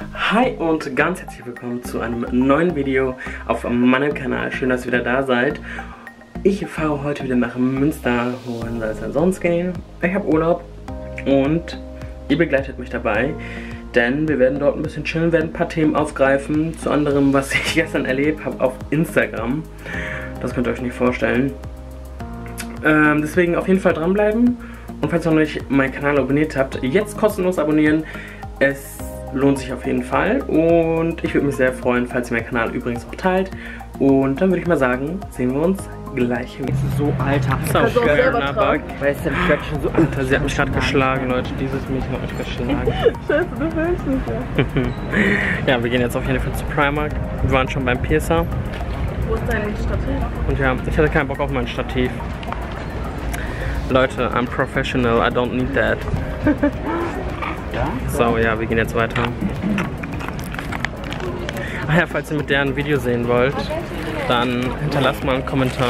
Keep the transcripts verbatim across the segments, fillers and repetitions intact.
Hi und ganz herzlich willkommen zu einem neuen Video auf meinem Kanal. Schön, dass ihr wieder da seid. Ich fahre heute wieder nach Münster. Wohin soll es denn sonst gehen? Ich habe Urlaub und ihr begleitet mich dabei, denn wir werden dort ein bisschen chillen, werden ein paar Themen aufgreifen. Zu anderem, was ich gestern erlebt habe auf Instagram. Das könnt ihr euch nicht vorstellen. Ähm, deswegen auf jeden Fall dranbleiben. Und falls ihr noch nicht meinen Kanal abonniert habt, jetzt kostenlos abonnieren. Es lohnt sich auf jeden Fall und ich würde mich sehr freuen, falls ihr meinen Kanal übrigens auch teilt. Und dann würde ich mal sagen, sehen wir uns gleich wieder. So, Alter. So, Girl, weißt du, ich werde schon so Alter, sie hat mich gerade geschlagen, Leute. Dieses Mädchen hat mich geschlagen. Scheiße, du willst nicht, ja. Ja, wir gehen jetzt auf jeden Fall zu Primark. Wir waren schon beim Piercer. Wo ist dein Stativ? Und ja, ich hatte keinen Bock auf mein Stativ. Leute, I'm professional, I don't need that. So, ja, wir gehen jetzt weiter. Ach ja, falls ihr mit der ein Video sehen wollt, dann hinterlasst mal einen Kommentar.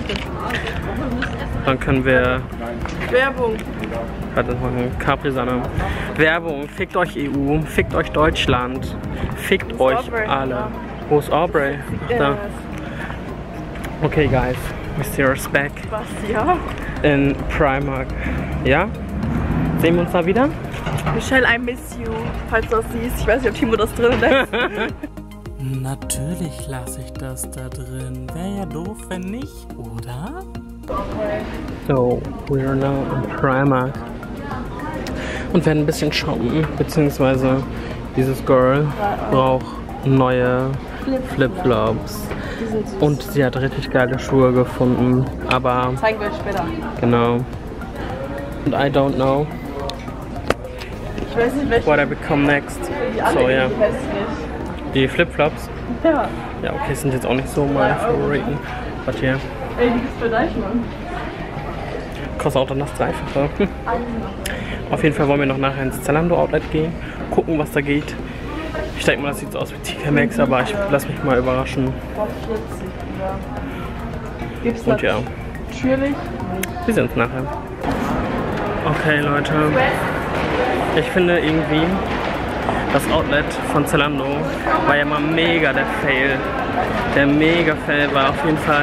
Dann können wir... Werbung. Warte, machen Capri-Sonne. Werbung, fickt euch E U, fickt euch Deutschland, fickt euch Aubrey? alle. Wo ist Aubrey? Ach, da. Okay, guys, we see us back. Was, ja? In Primark. Ja? Sehen wir uns da wieder? Michelle, I miss you. Falls du das siehst. Ich weiß nicht, ob Timo das drin lässt. Natürlich lasse ich das da drin. Wäre ja doof, wenn nicht, oder? So, we are now in Primark. Und werden ein bisschen shoppen, beziehungsweise dieses Girl braucht neue Flipflops. Und sie hat richtig geile Schuhe gefunden, aber... Zeigen wir euch später. Genau. Und I don't know. Ich weiß nicht, welche. What I become next. Die alle So, ja. Ich weiß nicht. Die Flipflops? Ja. Ja, okay, sind jetzt auch nicht so meine Favoriten. Was hier? Ey, die gibt's für Deichmann. Kostet auch dann das Dreifache. Auf jeden Fall wollen wir noch nachher ins Zalando Outlet gehen. Gucken, was da geht. Ich denke mal, das sieht so aus wie T K Maxx, aber ich lasse mich mal überraschen. vierzig, ja. Gibt's Und ja, natürlich. wir sehen uns nachher. Okay, Leute. Ich finde irgendwie, das Outlet von Zalando war ja mal mega der Fail. Der mega Fail war auf jeden Fall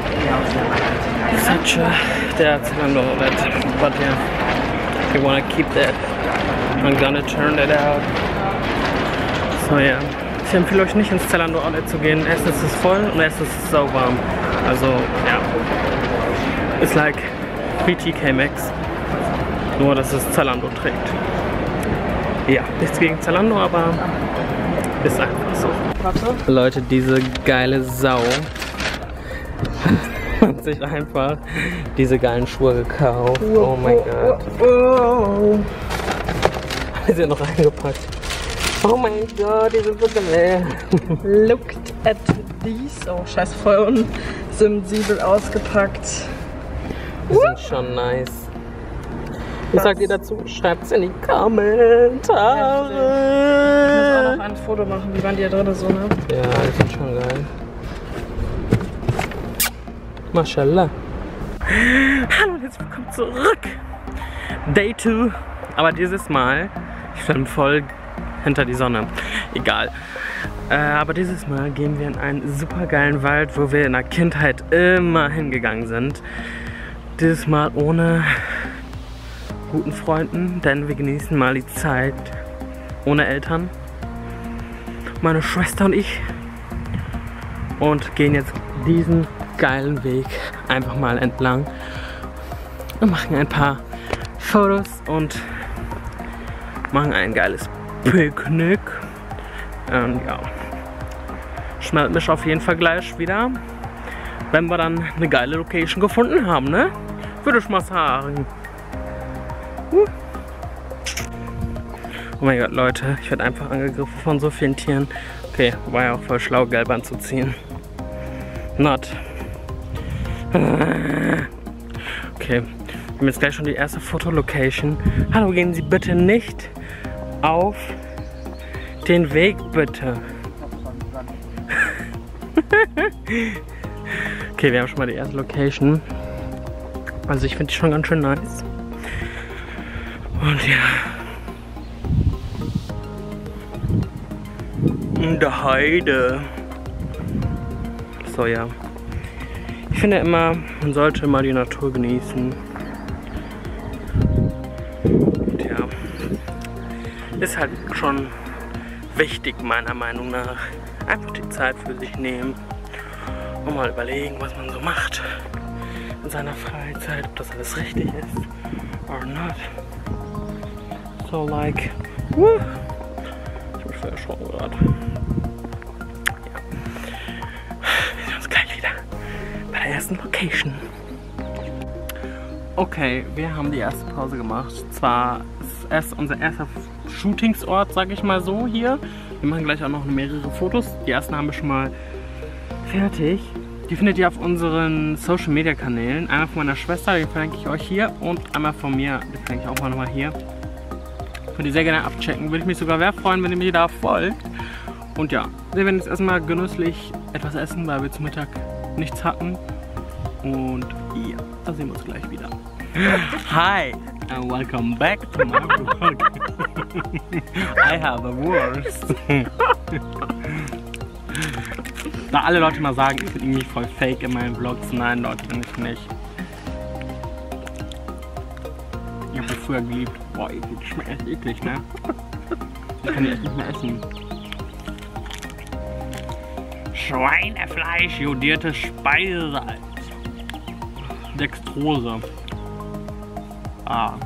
such a, der Zalando Outlet. But yeah, we wanna keep that. I'm gonna turn that out. So ja, ich empfehle euch nicht ins Zalando Outlet zu gehen. Erstens ist es voll und erstens ist es sau warm. Also ja, ist like wie T K Maxx, nur dass es Zalando trägt. Ja, nichts gegen Zalando, aber ist einfach so. Warte. Leute, diese geile Sau hat sich einfach diese geilen Schuhe gekauft. Oh mein Gott. Oh. Sie hat noch eingepackt. Oh mein Gott, die sind so geil. Looked at these. Oh, scheiße, voll unsensibel ausgepackt. Die sind schon nice. Was sagt ihr dazu? Schreibt es in die Kommentare. Ich muss auch noch ein Foto machen. Wie waren die da drin so, ne? Ja, die sind schon geil. Mashallah. Hallo und herzlich willkommen zurück. Day two. Aber dieses Mal, ich filme voll hinter die Sonne. Egal. Äh, aber dieses Mal gehen wir in einen super geilen Wald, wo wir in der Kindheit immer hingegangen sind. Dieses Mal ohne guten Freunden, denn wir genießen mal die Zeit ohne Eltern. Meine Schwester und ich. Und gehen jetzt diesen geilen Weg einfach mal entlang. Und machen ein paar Fotos und machen ein geiles Picknick. Und ja, ich melde mich auf jeden Fall gleich wieder, wenn wir dann eine geile Location gefunden haben, ne? Würde ich mal sagen. Uh. Oh mein Gott, Leute, ich werde einfach angegriffen von so vielen Tieren. Okay, war ja auch voll schlau, gelb anzuziehen. Not. Okay, wir haben jetzt gleich schon die erste Fotolocation. Hallo, gehen Sie bitte nicht auf den Weg, bitte. Okay, wir haben schon mal die erste Location. Also ich finde die schon ganz schön nice. Und ja. in der Heide. So, ja. Ich finde immer, man sollte mal die Natur genießen. Und ja, ist halt schon wichtig, meiner Meinung nach. Einfach die Zeit für sich nehmen und mal überlegen, was man so macht in seiner Freizeit, ob das alles richtig ist or not. So, like, woo. Ich bin voll erschrocken gerade. Ja. Wir sehen uns gleich wieder bei der ersten Location. Okay, wir haben die erste Pause gemacht. Zwar ist es unser erster Shootingsort, sag ich mal so, hier. Wir machen gleich auch noch mehrere Fotos. Die ersten haben wir schon mal fertig. Die findet ihr auf unseren Social Media Kanälen. Einmal von meiner Schwester, den verlinke ich euch hier. Und einmal von mir, den verlinke ich auch mal nochmal hier. Könnt ihr sehr gerne abchecken. Würde ich mich sogar sehr freuen, wenn ihr mir da folgt. Und ja, wir werden jetzt erstmal genüsslich etwas essen, weil wir zu Mittag nichts hatten. Und ja, da sehen wir uns gleich wieder. Hi and welcome back to my vlog. I have a worst. Da alle Leute mal sagen, ich bin irgendwie voll fake in meinen Vlogs. Nein, Leute, bin ich nicht. Ich hab mich früher geliebt. Boah, eklig, schmeckt echt eklig, ne? Ich kann die echt nicht mehr essen. Schweinefleisch, jodiertes Speisesalz. Dextrose. Ah.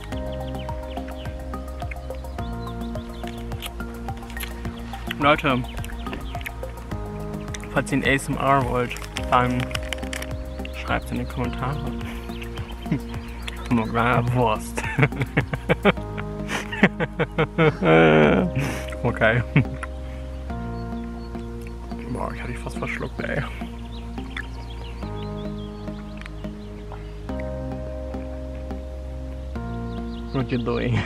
Leute, falls ihr ein A S M R wollt, dann schreibt es in die Kommentare. Wurst. Okay. Boah, ich hatte dich fast verschluckt, ey. What you doing?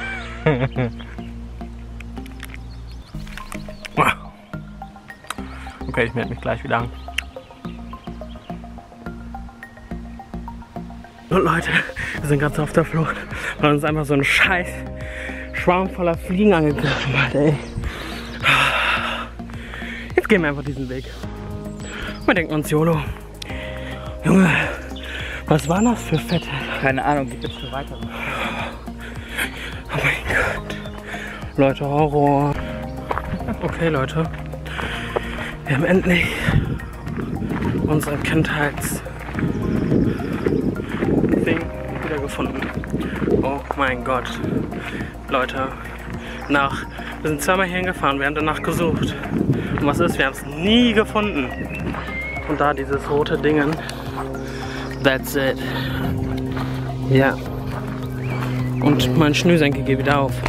Okay, ich melde mich gleich wieder. Und Leute, wir sind ganz auf der Flucht, weil uns einfach so ein scheiß Schwarm voller Fliegen angegriffen hat, ey. Jetzt gehen wir einfach diesen Weg. Wir denken uns, YOLO. Junge, was war das für Fette? Keine Ahnung, gibt es für weitere? Oh mein Gott. Leute, Horror. Okay, Leute. Wir haben endlich unseren Kindheits Ding wieder gefunden. Oh mein Gott. Leute, nach, wir sind zweimal hier hingefahren, wir haben danach gesucht. Und was ist? Wir haben es nie gefunden. Und da dieses rote Ding. That's it. Ja. Und mein Schnürsenkel geht wieder auf.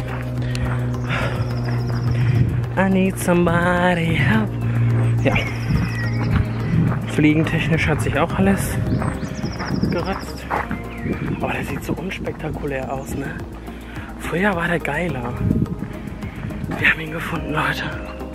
I need somebody help. Ja. Fliegentechnisch hat sich auch alles geratzt. Aber der sieht so unspektakulär aus, ne? Früher war der geiler. Wir haben ihn gefunden, Leute.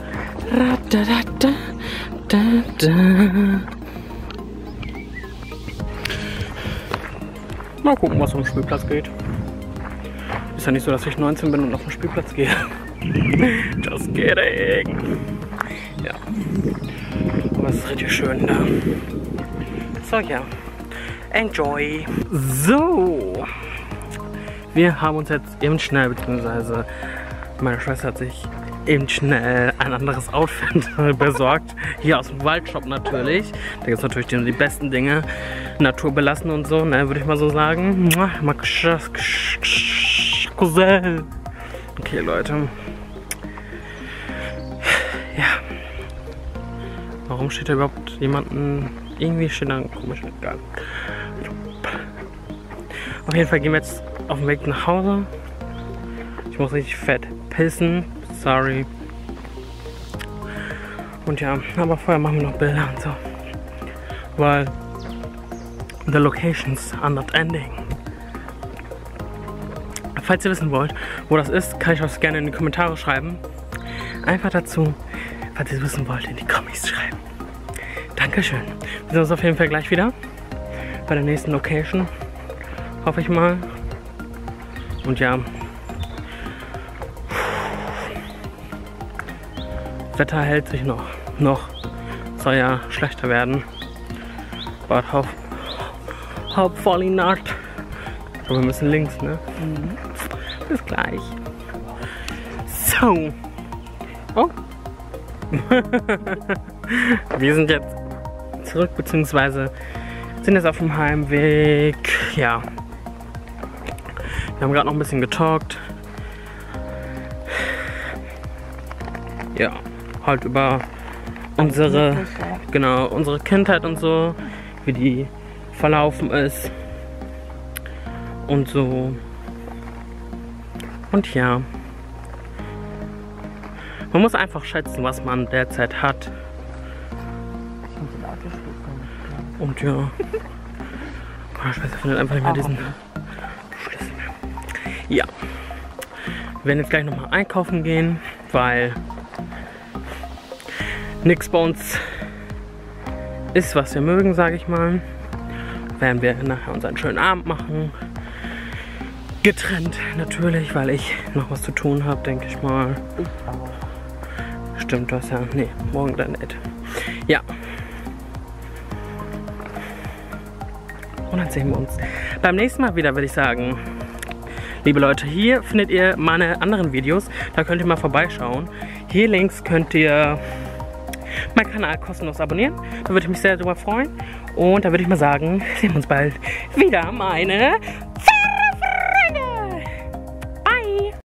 Mal gucken, was auf dem Spielplatz geht. Ist ja nicht so, dass ich neunzehn bin und auf den Spielplatz gehe. Just kidding. Ja. Aber es ist richtig schön da. So, ja. Enjoy. So. Wir haben uns jetzt eben schnell, beziehungsweise meine Schwester hat sich eben schnell ein anderes Outfit besorgt. Hier aus dem Waldshop natürlich. Da gibt es natürlich die, die besten Dinge. Naturbelassen und so, ne, würde ich mal so sagen. Cousin. Okay, Leute. Ja. Warum steht da überhaupt jemanden? Irgendwie steht da ein komischer Gang. Auf jeden Fall gehen wir jetzt auf dem Weg nach Hause. Ich muss richtig fett pissen. Sorry. Und ja, aber vorher machen wir noch Bilder und so. Weil the locations are not ending. Falls ihr wissen wollt, wo das ist, kann ich euch gerne in die Kommentare schreiben. Einfach dazu, falls ihr es wissen wollt, in die Comics schreiben. Dankeschön. Wir sehen uns auf jeden Fall gleich wieder bei der nächsten Location. Hoffe ich mal. Und ja. Wetter hält sich noch. Noch soll ja schlechter werden. But hope, hopefully not. Aber wir müssen links, ne? Mhm. Bis gleich. So. Oh. Wir sind jetzt zurück, beziehungsweise sind jetzt auf dem Heimweg. Ja. Wir haben gerade noch ein bisschen getalkt. Ja, halt über unsere, genau, unsere Kindheit und so, wie die verlaufen ist und so. Und ja, man muss einfach schätzen, was man derzeit hat. Und ja, meine Schwester findet einfach nicht mehr diesen Schlüssel mehr. Ja, wir werden jetzt gleich nochmal einkaufen gehen, weil nichts bei uns ist, was wir mögen, sage ich mal. Werden wir nachher unseren schönen Abend machen. Getrennt natürlich, weil ich noch was zu tun habe, denke ich mal. Stimmt, du hast ja... Nee, morgen dann nicht. Ja. Und dann sehen wir uns beim nächsten Mal wieder, würde ich sagen. Liebe Leute, hier findet ihr meine anderen Videos. Da könnt ihr mal vorbeischauen. Hier links könnt ihr meinen Kanal kostenlos abonnieren. Da würde ich mich sehr darüber freuen. Und da würde ich mal sagen, sehen wir uns bald wieder. Meine